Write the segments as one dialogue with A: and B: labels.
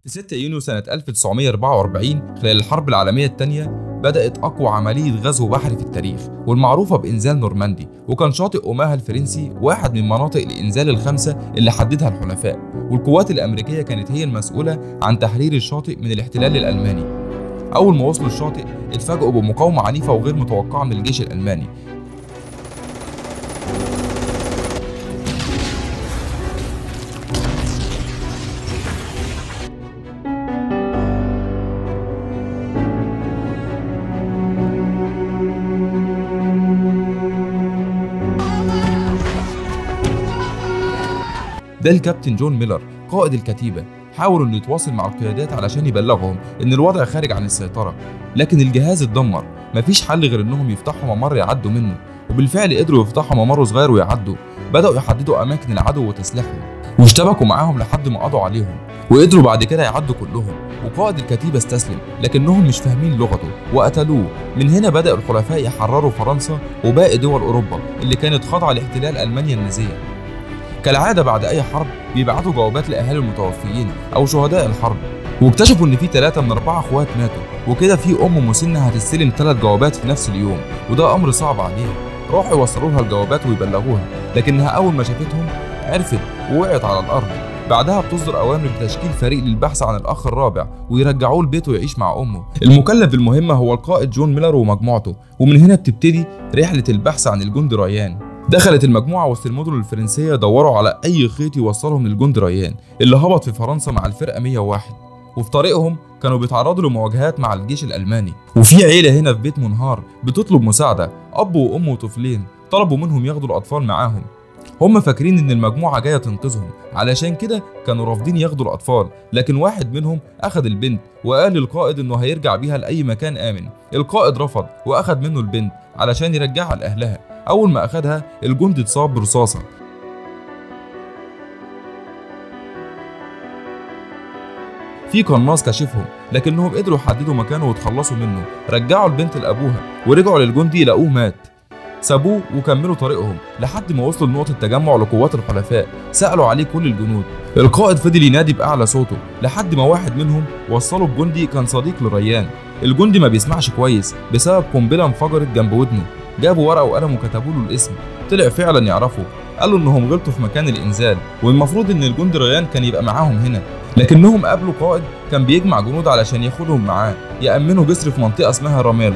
A: في 6 يونيو سنة 1944 خلال الحرب العالمية الثانية بدأت أقوى عملية غزو بحري في التاريخ والمعروفة بإنزال نورماندي، وكان شاطئ أوماها الفرنسي واحد من مناطق الإنزال الخمسة اللي حددها الحلفاء، والقوات الأمريكية كانت هي المسؤولة عن تحرير الشاطئ من الاحتلال الألماني. أول ما وصلوا الشاطئ اتفاجئوا بمقاومة عنيفة وغير متوقعة من الجيش الألماني. ده الكابتن جون ميلر قائد الكتيبة حاول انه يتواصل مع القيادات علشان يبلغهم ان الوضع خارج عن السيطرة، لكن الجهاز اتدمر. مفيش حل غير انهم يفتحوا ممر يعدوا منه، وبالفعل قدروا يفتحوا ممر صغير ويعدوا. بدأوا يحددوا اماكن العدو وتسليحهم واشتبكوا معاهم لحد ما قضوا عليهم، وقدروا بعد كده يعدوا كلهم. وقائد الكتيبة استسلم لكنهم مش فاهمين لغته وقتلوه. من هنا بدأ الحلفاء يحرروا فرنسا وباقي دول اوروبا اللي كانت خاضعة لاحتلال المانيا النازية. كالعادة بعد أي حرب بيبعتوا جوابات لأهالي المتوفيين أو شهداء الحرب، واكتشفوا إن في 3 من 4 أخوات ماتوا، وكده في أم مسنة هتستلم 3 جوابات في نفس اليوم، وده أمر صعب عليها. راحوا يوصلوا لها الجوابات ويبلغوها، لكنها أول ما شافتهم عرفت ووقعت على الأرض. بعدها بتصدر أوامر بتشكيل فريق للبحث عن الأخ الرابع ويرجعوه لبيته يعيش مع أمه. المكلف بالمهمة هو القائد جون ميلر ومجموعته، ومن هنا بتبتدي رحلة البحث عن الجندي ريان. دخلت المجموعة وسط المدن الفرنسية دوروا على أي خيط يوصلهم للجندي ريان اللي هبط في فرنسا مع الفرقة 101، وفي طريقهم كانوا بيتعرضوا لمواجهات مع الجيش الألماني. وفي عيلة هنا في بيت منهار بتطلب مساعدة، أب وأم وطفلين طلبوا منهم ياخدوا الأطفال معاهم. هم فاكرين إن المجموعة جاية تنقذهم، علشان كده كانوا رافضين ياخدوا الأطفال، لكن واحد منهم أخد البنت وقال للقائد إنه هيرجع بيها لأي مكان آمن. القائد رفض وأخد منه البنت علشان يرجعها لأهلها. أول ما أخدها الجندي اتصاب برصاصة. في قناص كشفهم لكنهم قدروا يحددوا مكانه وتخلصوا منه. رجعوا البنت لأبوها ورجعوا للجندي لقوه مات. سابوه وكملوا طريقهم لحد ما وصلوا لنقطة تجمع لقوات الحلفاء. سألوا عليه كل الجنود. القائد فضل ينادي بأعلى صوته لحد ما واحد منهم وصله بجندي كان صديق لريان. الجندي ما بيسمعش كويس بسبب قنبلة انفجرت جنب ودنه. جابوا ورقة وقلم وكتبوا له الاسم. طلع فعلا يعرفه. قالوا انهم غلطوا في مكان الانزال والمفروض ان الجندي ريان كان يبقى معاهم هنا، لكنهم قابلوا قائد كان بيجمع جنود علشان ياخدهم معاه يأمنوا جسر في منطقة اسمها راميل.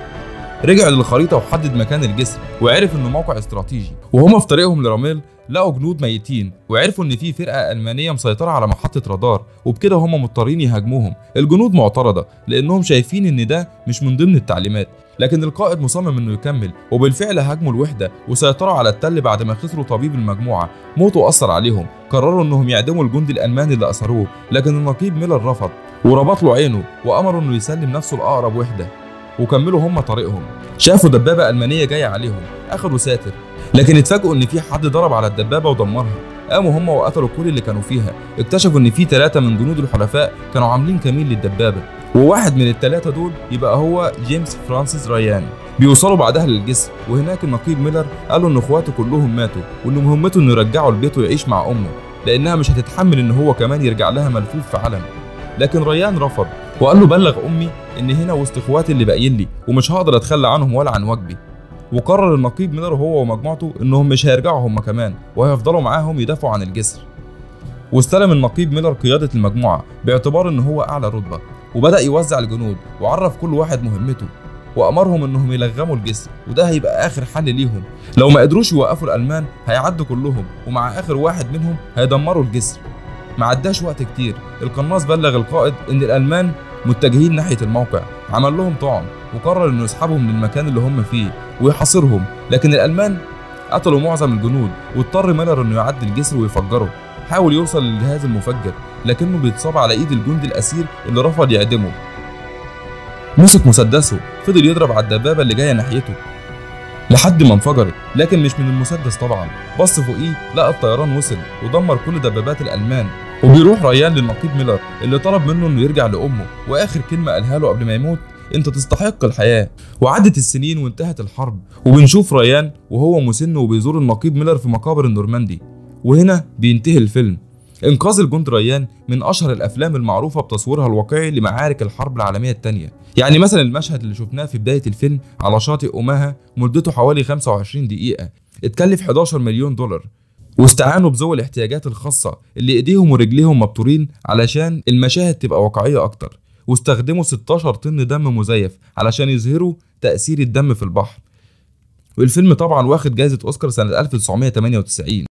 A: رجع للخريطة وحدد مكان الجسر وعرف انه موقع استراتيجي. وهما في طريقهم لراميل لقوا جنود ميتين وعرفوا ان في فرقة ألمانية مسيطرة على محطة رادار، وبكده هما مضطرين يهاجموهم. الجنود معترضة لانهم شايفين ان ده مش من ضمن التعليمات، لكن القائد مصمم انه يكمل. وبالفعل هاجموا الوحدة وسيطروا على التل بعد ما خسروا طبيب المجموعة. موته أثر عليهم، قرروا انهم يعدموا الجندي الألماني اللي أسروه، لكن النقيب ميلر رفض وربط له عينه وأمروا انه يسلم نفسه لأقرب وحدة. وكملوا هم طريقهم. شافوا دبابة ألمانية جاية عليهم، أخدوا ساتر، لكن اتفاجئوا إن في حد ضرب على الدبابة ودمرها. قاموا هم وقتلوا كل اللي كانوا فيها. اكتشفوا إن في 3 من جنود الحلفاء كانوا عاملين كمين للدبابة، وواحد من ال3 دول يبقى هو جيمس فرانسيس ريان. بيوصلوا بعدها للجسر، وهناك النقيب ميلر قالوا إن إخواته كلهم ماتوا وإن مهمته إنه يرجعه لبيته ويعيش مع أمه، لأنها مش هتتحمل إن هو كمان يرجع لها ملفوف في علم. لكن ريان رفض وقال له بلغ امي ان هنا وسط اخواتي اللي باقيين لي ومش هقدر اتخلى عنهم ولا عن واجبي. وقرر النقيب ميلر هو ومجموعته انهم مش هيرجعوا هم كمان وهيفضلوا معاهم يدافعوا عن الجسر. واستلم النقيب ميلر قيادة المجموعة باعتبار ان هو اعلى رتبة، وبدأ يوزع الجنود وعرف كل واحد مهمته وامرهم انهم يلغموا الجسر، وده هيبقى اخر حل ليهم. لو ما قدروش يوقفوا الالمان هيعدوا كلهم، ومع اخر واحد منهم هيدمروا الجسر. ما عداش وقت كتير، القناص بلغ القائد ان الالمان متجهين ناحيه الموقع. عمل لهم طعن وقرر انه يسحبهم من المكان اللي هم فيه ويحاصرهم، لكن الالمان قتلوا معظم الجنود واضطر ميلر انه يعدي الجسر ويفجره. حاول يوصل للجهاز المفجر لكنه بيتصاب على ايد الجندي الاسير اللي رفض يعدمه. مسك مسدسه فضل يضرب على الدبابه اللي جايه ناحيته لحد ما انفجرت، لكن مش من المسدس طبعا. بص فوقيه لقى الطيران وصل ودمر كل دبابات الالمان. وبيروح ريان للنقيب ميلر اللي طلب منه انه يرجع لامه، واخر كلمه قالها له قبل ما يموت انت تستحق الحياه. وعدت السنين وانتهت الحرب، وبنشوف ريان وهو مسن وبيزور النقيب ميلر في مقابر النورماندي. وهنا بينتهي الفيلم. إنقاذ الجندي ريان من أشهر الأفلام المعروفة بتصويرها الواقعي لمعارك الحرب العالمية الثانية. يعني مثلا المشهد اللي شفناه في بداية الفيلم على شاطئ أوماها مدته حوالي 25 دقيقة اتكلف 11 مليون دولار، واستعانوا بذوي الاحتياجات الخاصة اللي ايديهم ورجليهم مبتورين علشان المشاهد تبقى واقعية اكتر، واستخدموا 16 طن دم مزيف علشان يظهروا تأثير الدم في البحر. والفيلم طبعا واخد جائزة اوسكار سنة 1998.